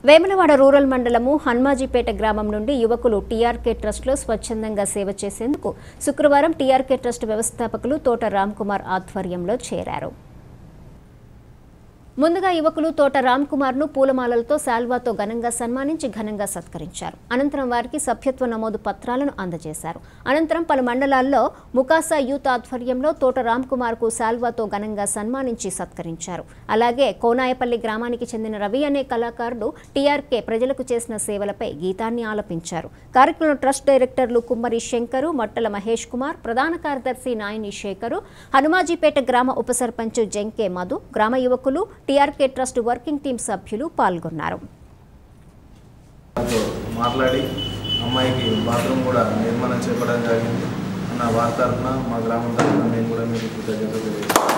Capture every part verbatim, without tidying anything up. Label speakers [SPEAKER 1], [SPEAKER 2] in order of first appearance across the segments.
[SPEAKER 1] Vemulawada rural మండలము హన్మాజీపేట గ్రామం నుండి యువకులు టీఆర్కే ట్రస్ట్ లో స్వచ్ఛందంగా సేవ చేసేందుకు శుక్రవారం టీఆర్కే ట్రస్ట్ వ్యవస్థాపకులు తోట రామ్ కుమార్ ఆధ్వర్యంలో చేరారు. ముందుగా యువకులు తోట రామ్ కుమార్ ను పూలమాలలతో శాల్వాతో ఘనంగా సన్మానించి ఘనంగా సత్కరించారు. అనంతరం వారికి సభ్యత్వ నమోదు పత్రాలను అందజేశారు. అనంతరం పలు మండలాల్లో ముకాసా యూత్ ఆధ్వర్యంలో తోట రామ్ కుమార్ కు శాల్వాతో ఘనంగా సన్మానించి సత్కరించారు. అలాగే కోనాయపల్లి గ్రామానికి చెందిన రవి అనే కళాకారుడు టీఆర్కే ప్రజలకు చేసిన సేవలపై గీతాన్ని ఆలపించారు. కార్యక్రమంలో ట్రస్ట్ డైరెక్టర్లు కుమ్మరి శంకరు, మట్టల మహేష్ కుమార్, ప్రధాన కార్యదర్శి నాయని శేఖరు, హనుమాజీపేట గ్రామ ఉప సర్పంచ్ జంకే మధు, గ్రామ యువకులు, టీఆర్కే ట్రస్ట్ వర్కింగ్ టీం సభ్యులు పాల్గొన్నారు.
[SPEAKER 2] మాట్లాడి అమ్మాయికి బాత్రూమ్ కూడా నిర్మాణం చేపట్టడం జరిగింది. అన్న వారి తరఫున మా గ్రామం తరఫున మేము కూడా మీకు కృతజ్ఞతలు తెలియజేస్తాం.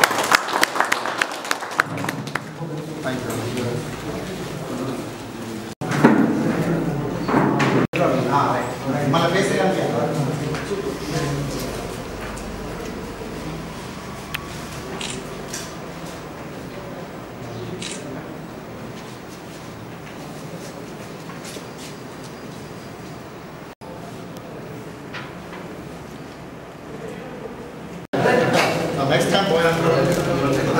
[SPEAKER 3] Next time, boy, I'm going to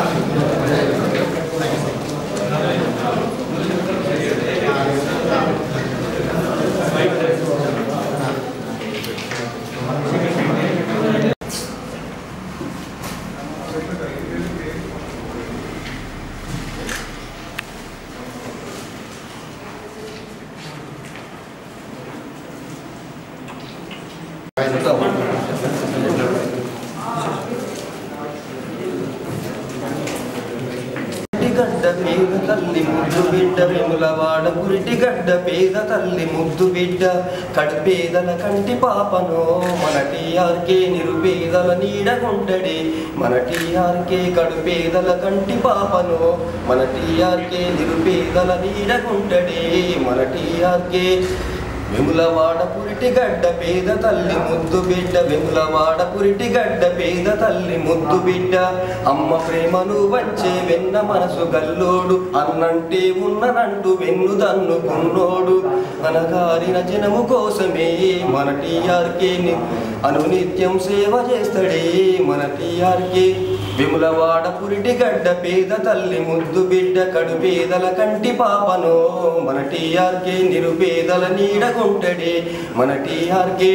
[SPEAKER 4] గడ్డ పేద తల్లి ముద్దు బిడ్డ వేములవాడ పురిటి గడ్డ పేద తల్లి ముద్దు బిడ్డ కడుపేదల కంటి పాపనో మన టీఆర్కే నిరుపేదల నీడగుంటడే మన టీఆర్కే కడుపేదల కంటి పాపనో మన టీఆర్కే నిరుపేదల నీడగుంటడే మన టీఆర్కే వేములవాడ పురిటి గడ్డ పేద తల్లి ముద్దు బిడ్డ వేములవాడ పురిటి గడ్డ పేద తల్లి ముద్దు బిడ్డ అమ్మ ప్రేమను వంచే వెన్న మనసు గల్లోడు అన్నంటే ఉన్ననంటూ వెన్ను దన్నుకున్నోడు అనగారిన జనము కోసమే మన టీఆర్కే అనునిత్యం సేవ చేస్తాడే మన టీఆర్కే వేములవాడ పురిటి గడ్డ పేద తల్లి ముద్దు బిడ్డ కడుపేదల కంటి పాపనో మన టీఆర్కే నిరుపేదల నీడగుంటడే మన టీఆర్కే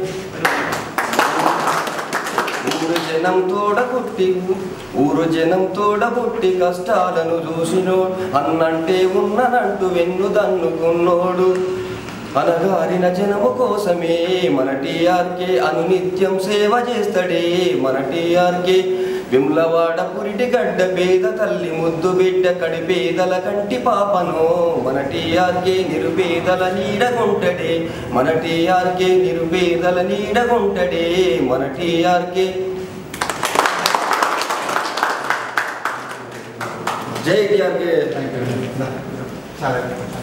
[SPEAKER 4] ఊరు జనం తోడ పుట్టి ఊరు జనం తోడ పుట్టి కష్టాలను చూసినోడు అన్నంటే ఉన్ననంటూ వెన్ను దన్నుకున్నోడు అనగారిన జనము కోసమే మన టీఆర్కే అనునిత్యం సేవ చేస్తాడే మన టీఆర్కే వేములవాడ పురిటి గడ్డ పేద తల్లి ముద్దు బిడ్డ కడిపేదల కంటి పాపనో మన టీఆర్కే నిరుపేదల నీడగుంటడే మన టీఆర్కే నిరుపేదల నీడగుంటడే మన టీఆర్కే. జై టీఆర్కే.